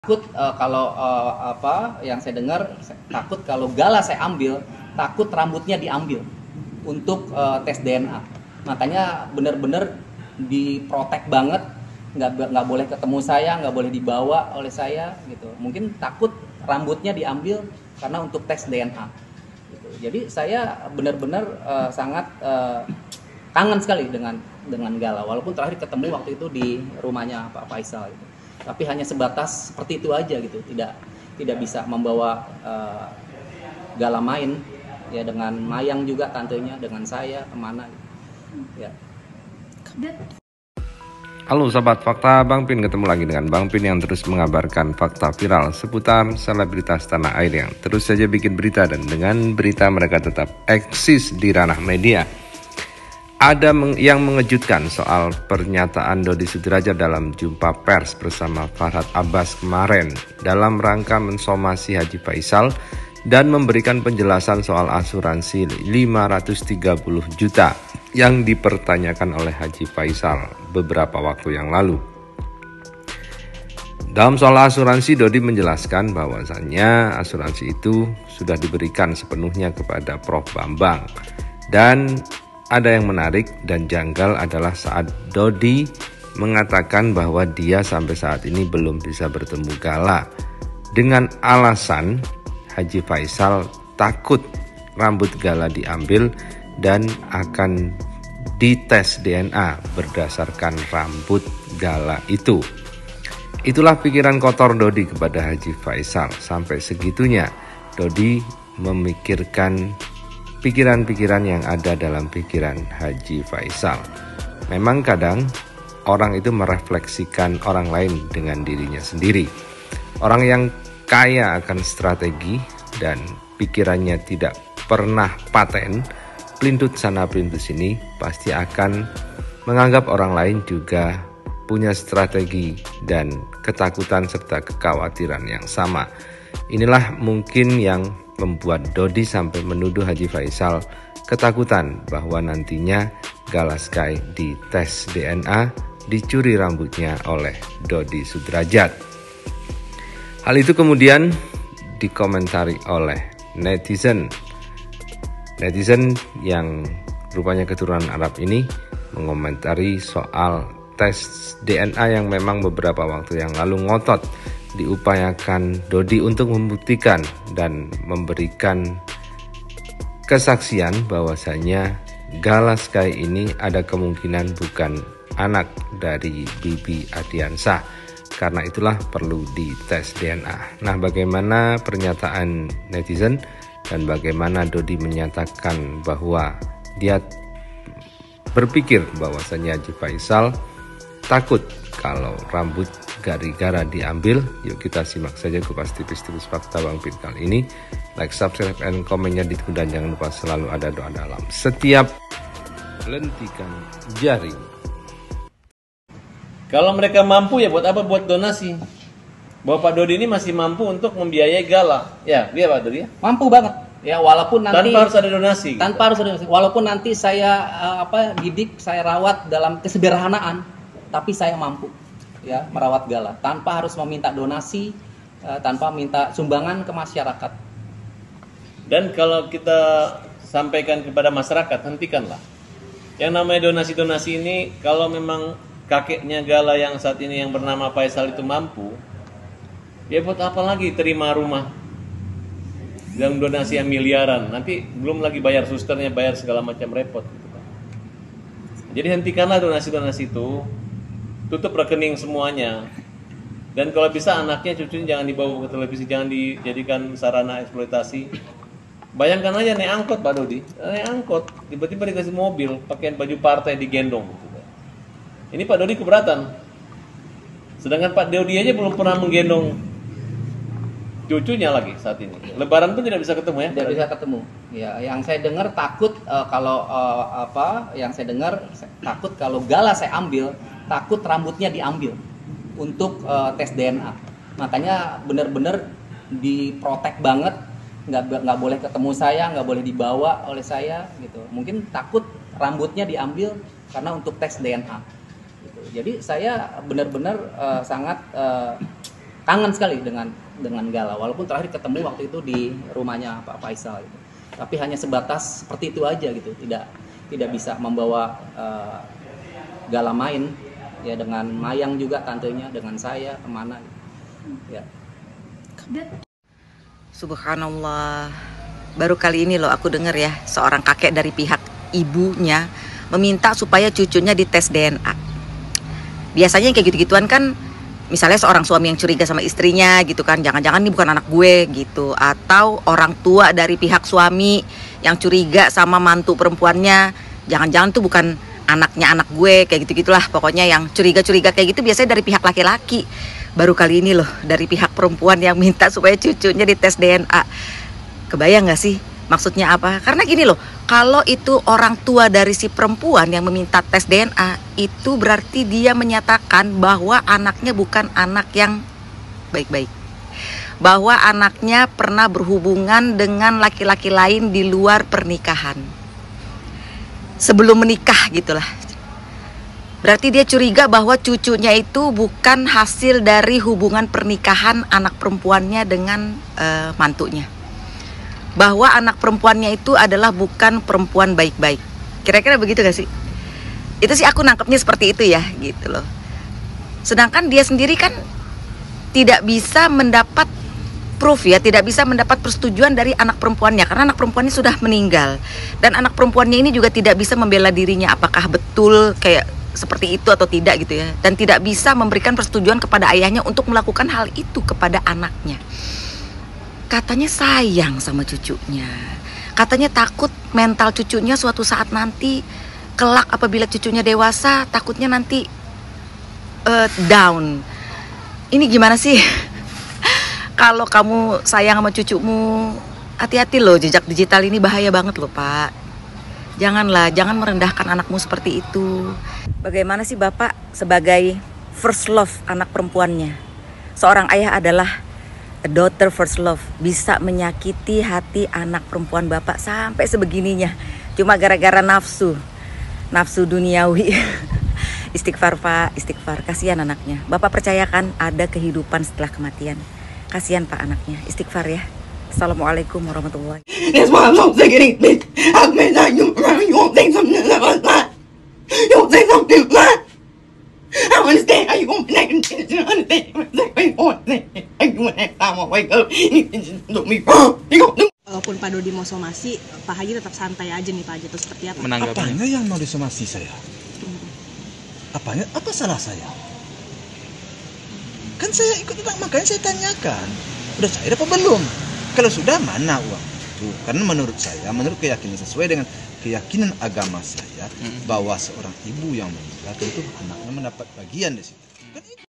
Takut kalau yang saya dengar takut kalau Gala saya ambil, takut rambutnya diambil untuk tes DNA. Makanya benar-benar diprotek banget, nggak boleh ketemu saya, nggak boleh dibawa oleh saya gitu. Mungkin takut rambutnya diambil karena untuk tes DNA gitu. Jadi saya benar-benar sangat kangen sekali dengan Gala, walaupun terakhir ketemu waktu itu di rumahnya Pak Faisal gitu. Tapi hanya sebatas seperti itu aja gitu, tidak bisa membawa Gala main ya, dengan Mayang juga tantenya, dengan saya kemana gitu. Ya. Halo sahabat Fakta Bang Pin, ketemu lagi dengan Bang Pin yang terus mengabarkan fakta viral seputar selebritas tanah air yang terus saja bikin berita, dan dengan berita mereka tetap eksis di ranah media. Ada yang mengejutkan soal pernyataan Dodi Sudrajat dalam jumpa pers bersama Farhad Abbas kemarin dalam rangka mensomasi Haji Faisal dan memberikan penjelasan soal asuransi 530 juta yang dipertanyakan oleh Haji Faisal beberapa waktu yang lalu. Dalam soal asuransi, Dodi menjelaskan bahwasannya asuransi itu sudah diberikan sepenuhnya kepada Prof. Bambang. Dan ada yang menarik dan janggal adalah saat Dodi mengatakan bahwa dia sampai saat ini belum bisa bertemu Gala dengan alasan Haji Faisal takut rambut Gala diambil dan akan dites DNA berdasarkan rambut Gala itu. Itulah pikiran kotor Dodi kepada Haji Faisal. Sampai segitunya Dodi memikirkan pikiran-pikiran yang ada dalam pikiran Haji Faisal. Memang kadang orang itu merefleksikan orang lain dengan dirinya sendiri. Orang yang kaya akan strategi dan pikirannya tidak pernah paten, pelintut sana pelintut sini, pasti akan menganggap orang lain juga punya strategi dan ketakutan serta kekhawatiran yang sama. Inilah mungkin yang membuat Dodi sampai menuduh Haji Faisal ketakutan bahwa nantinya Gala Sky dites DNA, dicuri rambutnya oleh Dodi Sudrajat. Hal itu kemudian dikomentari oleh netizen. Netizen yang rupanya keturunan Arab ini mengomentari soal tes DNA yang memang beberapa waktu yang lalu ngotot diupayakan Dodi untuk membuktikan dan memberikan kesaksian bahwasanya Gala Sky ini ada kemungkinan bukan anak dari Bibi Ardiansah. Karena itulah perlu dites DNA. Nah, bagaimana pernyataan netizen dan bagaimana Dodi menyatakan bahwa dia berpikir bahwasanya Haji Faisal takut kalau rambut Gara diambil? Yuk kita simak saja kupas tipis-tipis fakta Bang Pin kali ini. Like, subscribe, and komennya ditunggu, dan jangan lupa selalu ada doa dalam setiap lentikan jari. Kalau mereka mampu ya buat apa buat donasi? Bahwa Pak Dodi ini masih mampu untuk membiayai Gala. Ya, dia Pak Dodi ya? Mampu banget. Ya, walaupun nanti tanpa harus ada donasi. Tanpa harus ada donasi. Walaupun nanti saya didik, saya rawat dalam kesederhanaan, tapi saya mampu ya merawat Gala tanpa harus meminta donasi, tanpa minta sumbangan ke masyarakat. Dan kalau kita sampaikan kepada masyarakat, hentikanlah. Yang namanya donasi-donasi ini, kalau memang kakeknya Gala yang saat ini yang bernama Faisal itu mampu, dia buat apa lagi terima rumah dalam donasi yang miliaran, nanti belum lagi bayar susternya, bayar segala macam repot gitu kan. Jadi hentikanlah donasi-donasi itu, tutup rekening semuanya. Dan kalau bisa anaknya, cucunya jangan dibawa ke televisi, jangan dijadikan sarana eksploitasi. Bayangkan aja naik angkot Pak Dodi, naik angkot, tiba-tiba dikasih mobil, pakaian baju partai digendong gitu. Ini Pak Dodi keberatan. Sedangkan Pak Dodi aja belum pernah menggendong cucunya lagi saat ini. Lebaran pun tidak bisa ketemu ya? Tidak bisa ketemu. Ya, yang saya dengar takut takut kalau Gala saya ambil, takut rambutnya diambil untuk tes DNA. Makanya benar-benar diprotek banget, nggak boleh ketemu saya, nggak boleh dibawa oleh saya gitu. Mungkin takut rambutnya diambil karena untuk tes DNA gitu. Jadi saya benar-benar sangat kangen sekali dengan Gala, walaupun terakhir ketemu waktu itu di rumahnya Pak Faisal gitu. Tapi hanya sebatas seperti itu aja gitu, tidak bisa membawa Gala main ya, dengan Mayang juga tantenya, dengan saya kemana gitu. Ya. Subhanallah, baru kali ini loh aku dengar ya, seorang kakek dari pihak ibunya meminta supaya cucunya dites DNA. Biasanya yang kayak gitu-gituan kan, misalnya seorang suami yang curiga sama istrinya gitu kan, jangan-jangan ini bukan anak gue gitu. Atau orang tua dari pihak suami yang curiga sama mantu perempuannya, jangan-jangan tuh bukan anaknya anak gue, kayak gitu-gitulah. Pokoknya yang curiga-curiga kayak gitu biasanya dari pihak laki-laki. Baru kali ini loh dari pihak perempuan yang minta supaya cucunya dites DNA. Kebayang gak sih maksudnya apa? Karena gini loh, kalau itu orang tua dari si perempuan yang meminta tes DNA, itu berarti dia menyatakan bahwa anaknya bukan anak yang baik-baik, bahwa anaknya pernah berhubungan dengan laki-laki lain di luar pernikahan, sebelum menikah gitulah. Berarti dia curiga bahwa cucunya itu bukan hasil dari hubungan pernikahan anak perempuannya dengan mantunya, bahwa anak perempuannya itu adalah bukan perempuan baik-baik. Kira-kira begitu gak sih? Itu sih aku nangkepnya seperti itu ya gitu loh. Sedangkan dia sendiri kan tidak bisa mendapat proof ya, tidak bisa mendapat persetujuan dari anak perempuannya, karena anak perempuannya sudah meninggal. Dan anak perempuannya ini juga tidak bisa membela dirinya apakah betul kayak seperti itu atau tidak gitu ya. Dan tidak bisa memberikan persetujuan kepada ayahnya untuk melakukan hal itu kepada anaknya. Katanya sayang sama cucunya, katanya takut mental cucunya suatu saat nanti kelak apabila cucunya dewasa, takutnya nanti down. Ini gimana sih? Kalau kamu sayang sama cucumu, hati-hati loh, jejak digital ini bahaya banget loh Pak. Janganlah, jangan merendahkan anakmu seperti itu. Bagaimana sih Bapak sebagai first love anak perempuannya? Seorang ayah adalah a daughter first love, bisa menyakiti hati anak perempuan Bapak sampai sebegininya, cuma gara-gara nafsu duniawi. Istighfar Pak, istighfar, kasihan anaknya. Bapak percayakan ada kehidupan setelah kematian. Kasihan Pak anaknya, istighfar ya. Assalamualaikum warahmatullahi wabarakatuh. That's why I'm so sick of these bitches. I've been like you around. You won't think something that was lying. You won't say something lying. I don't understand how you gonna be naked and you understand how you want to you next time I wake up, you just look me wrong. You gonna do. Walaupun Pak Dodi mau somasi, Pak Haji tetap santai aja nih Pak Haji, atau seperti apa? Apanya yang mau disomasi saya? Apanya? Apa salah saya? Kan saya ikut juga, makanya saya tanyakan. Udah cair apa belum? Kalau sudah, mana uang itu? Karena menurut saya, menurut keyakinan sesuai dengan keyakinan agama saya, bahwa seorang ibu yang meninggal tentu anaknya mendapat bagian di situ.